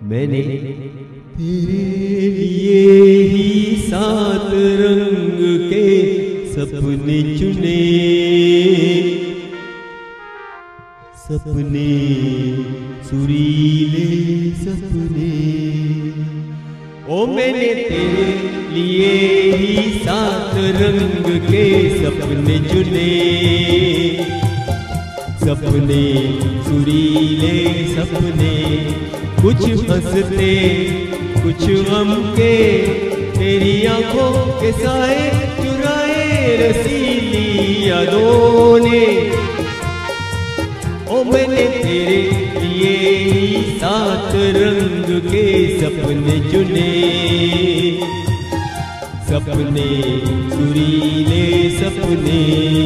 मैंने तेरे लिए ही 7 रंग के सपने चुने, सपने सुरीले सपने। ओ मैंने तेरे लिए ही 7 रंग के सपने चुने, सपने सुरीले सपने। कुछ हंसते कुछ गम के, तेरी आंखों के साए चुराए रसीली यादों ने। ओ मैंने तेरे लिए ही 7 रंग के सपने चुने, सपने सुरीले सपने।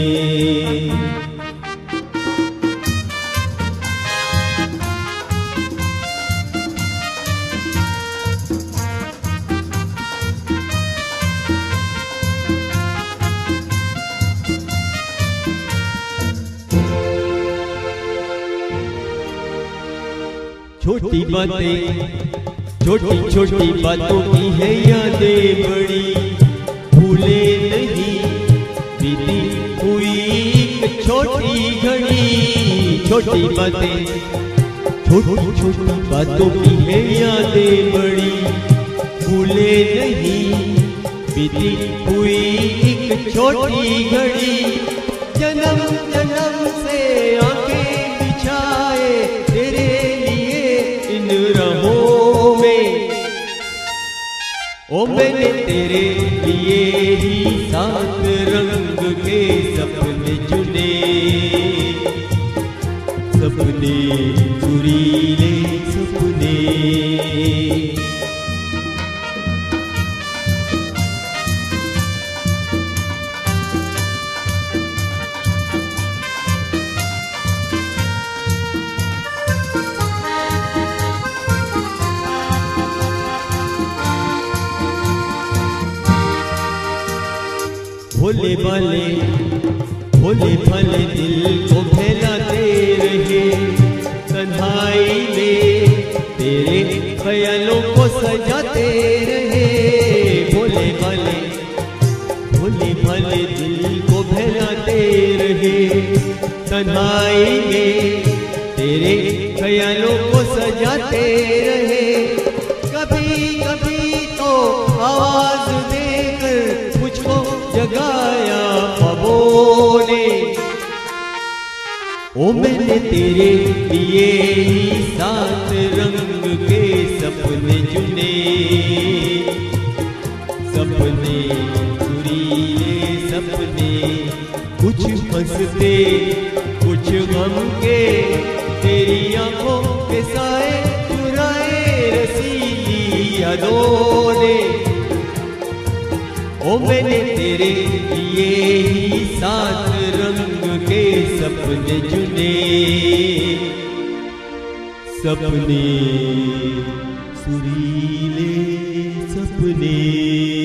छोटी बातें छोटी छोटी बातों की है यादें बड़ी, भूले नहीं बीती हुई एक छोटी घड़ी। छोटी बातें छोटी छोटी बातों की है यादें बड़ी, भूले नहीं बीती हुई एक छोटी घड़ी। जन्म जन्म से आंखें बिछाए तेरे रहों में। ओ मैंने तेरे लिए ही 7 रंग के सपने चुने, सपने सुरीले सपने। भोले भाले दिल को बहलाते रहे, तन्हाई में तेरे ख्यालों को सजाते रहे। भोले भाले दिल को बहलाते रहे, तन्हाई में तेरे ख्यालों को सजाते रहे। कभी कभी तो आवाज देकर मुझको जगाया ख्वाबों ने। ओ मैंने तेरे लिए ही 7 रंग के सपने चुने, सपने सुरीले सपने। कुछ हंसते कुछ गम के, तेरी आंखों के साए चुराए रसीली यादों ने। ओ मैंने तेरे लिए ही 7 रंग के सपने चुने, सपने सुरीले सपने।